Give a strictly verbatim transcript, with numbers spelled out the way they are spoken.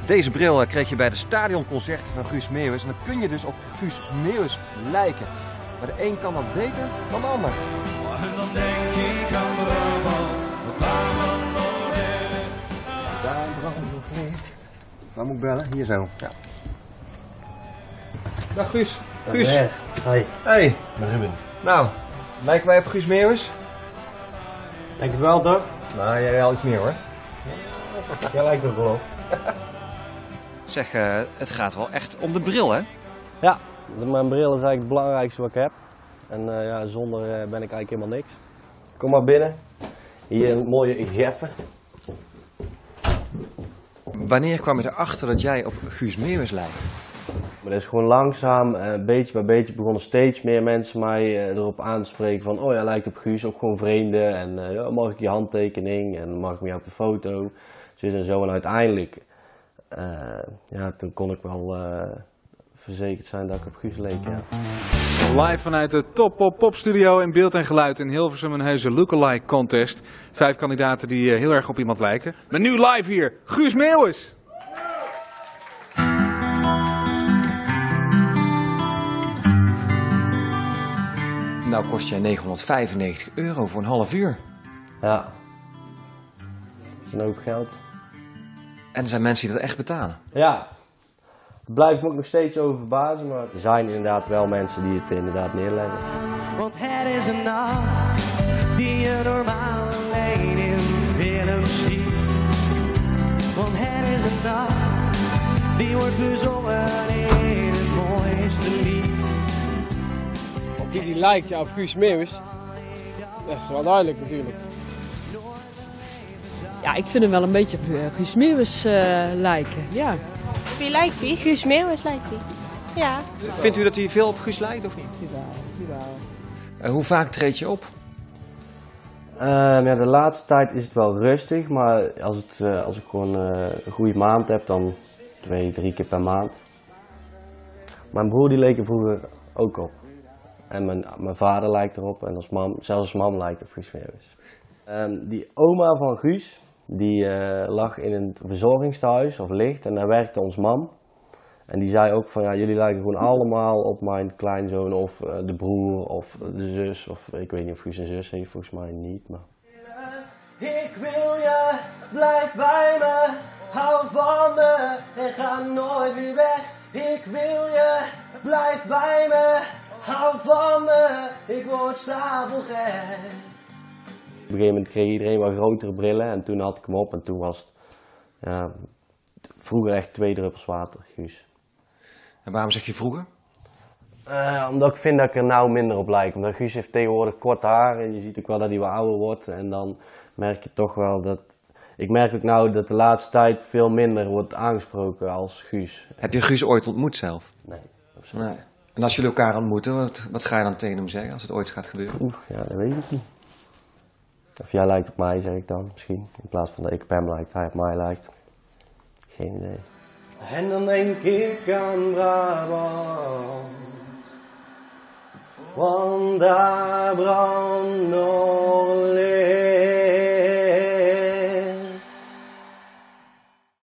Deze bril kreeg je bij de stadionconcerten van Guus Meeuwis. En dan kun je dus op Guus Meeuwis lijken. Maar de een kan dat beter dan de ander. En dan denk ik aan Brabant. Daar brandt nog licht. Waar moet ik bellen? Hier zo. Ja. Dag Guus. Guus. Hoi. Hey. Met Ruben. Nou, lijken wij op Guus Meeuwis? Denk het wel, toch? Nou, jij wel iets meer hoor. Jij lijkt er wel op. Zeg, uh, het gaat wel echt om de bril, hè? Ja, mijn bril is eigenlijk het belangrijkste wat ik heb. En uh, ja, zonder uh, ben ik eigenlijk helemaal niks. Kom maar binnen. Hier een mooie geffen. Wanneer kwam je erachter dat jij op Guus Meeuwis lijkt? Maar dat is gewoon langzaam, uh, beetje bij beetje begonnen steeds meer mensen mij uh, erop aan te spreken van oh, jij lijkt op Guus, ook gewoon vrienden. En uh, ja, mag ik je handtekening en mag ik met jou op de foto. Zo en zo. En uiteindelijk, uh, ja, toen kon ik wel uh, verzekerd zijn dat ik op Guus leek, ja. Live vanuit de Top Pop Pop Studio in Beeld en Geluid in Hilversum een heuse lookalike contest. Vijf kandidaten die uh, heel erg op iemand lijken. Maar nu live hier, Guus Meeuwis! Nou kost jij negenhonderdvijfennegentig euro voor een half uur. Ja. Dat is een hoop geld. En er zijn mensen die dat echt betalen. Ja. Het blijft me ook nog steeds over verbazen, maar er zijn inderdaad wel mensen die het inderdaad neerleggen. Want het is een nacht die je normaal alleen in films ziet. Want het is een nacht die wordt bezongen in het mooiste lied. Die die lijkt ja, op Guus Meeuwis, dat is wel duidelijk natuurlijk. Ja, ik vind hem wel een beetje op Guus Meeuwis uh, lijken, ja. Wie lijkt hij? Guus Meeuwis lijkt hij. Ja. Vindt u dat hij veel op Guus lijkt of niet? Jawel, jawel. Uh, hoe vaak treed je op? Uh, ja, de laatste tijd is het wel rustig, maar als, het, uh, als ik gewoon uh, een goede maand heb, dan twee, drie keer per maand. Mijn broer die leek er vroeger ook op. En mijn, mijn vader lijkt erop en als mam, zelfs als mam lijkt op Guus Meeuwis. Um, die oma van Guus, die uh, lag in een verzorgingstehuis of ligt en daar werkte ons mam. En die zei ook van ja, jullie lijken gewoon allemaal op mijn kleinzoon of uh, de broer of de zus. Of ik weet niet of Guus een zus heeft, volgens mij niet. Maar... Ik wil je, blijf bij me, hou van me en ga nooit meer weg. Ik wil je, blijf bij me, hou van me, ik word stapelgek. Op een gegeven moment kreeg iedereen wat grotere brillen en toen had ik hem op en toen was het ja, vroeger echt twee druppels water, Guus. En waarom zeg je vroeger? Uh, omdat ik vind dat ik er nou minder op lijk. Omdat Guus heeft tegenwoordig kort haar en je ziet ook wel dat hij wat ouder wordt. En dan merk je toch wel dat... Ik merk ook nou dat de laatste tijd veel minder wordt aangesproken als Guus. Heb je Guus ooit ontmoet zelf? Nee. Nee. En als jullie elkaar ontmoeten, wat, wat ga je dan tegen hem zeggen als het ooit gaat gebeuren? Oeh, ja, dat weet ik niet. Of jij lijkt op mij, zeg ik dan misschien. In plaats van dat ik op hem lijkt, hij op mij lijkt. Geen idee. En dan denk ik aan Brabant. Want daar brandt nog licht.